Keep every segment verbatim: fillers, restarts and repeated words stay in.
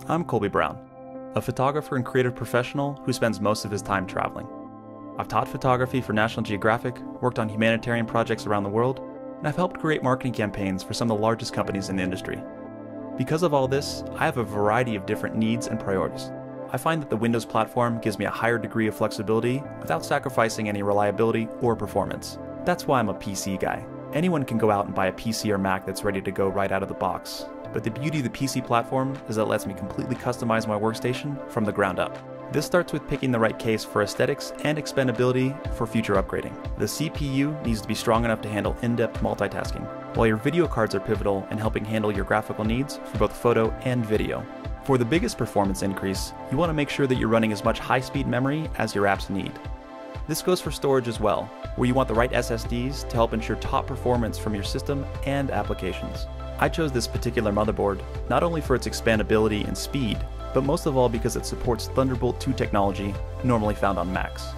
I'm Colby Brown, a photographer and creative professional who spends most of his time traveling. I've taught photography for National Geographic, worked on humanitarian projects around the world, and I've helped create marketing campaigns for some of the largest companies in the industry. Because of all this, I have a variety of different needs and priorities. I find that the Windows platform gives me a higher degree of flexibility without sacrificing any reliability or performance. That's why I'm a P C guy. Anyone can go out and buy a P C or Mac that's ready to go right out of the box. But the beauty of the P C platform is that it lets me completely customize my workstation from the ground up. This starts with picking the right case for aesthetics and expandability for future upgrading. The C P U needs to be strong enough to handle in-depth multitasking, while your video cards are pivotal in helping handle your graphical needs for both photo and video. For the biggest performance increase, you want to make sure that you're running as much high-speed memory as your apps need. This goes for storage as well, where you want the right S S Ds to help ensure top performance from your system and applications. I chose this particular motherboard not only for its expandability and speed, but most of all because it supports Thunderbolt two technology normally found on Macs.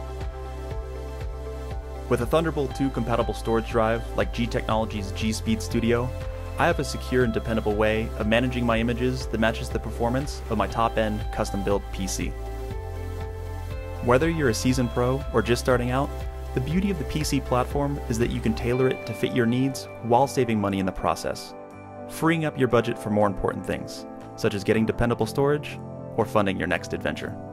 With a Thunderbolt two compatible storage drive like G Technology's GSpeed Studio, I have a secure and dependable way of managing my images that matches the performance of my top-end custom-built P C. Whether you're a seasoned pro or just starting out, the beauty of the P C platform is that you can tailor it to fit your needs while saving money in the process, freeing up your budget for more important things, such as getting dependable storage or funding your next adventure.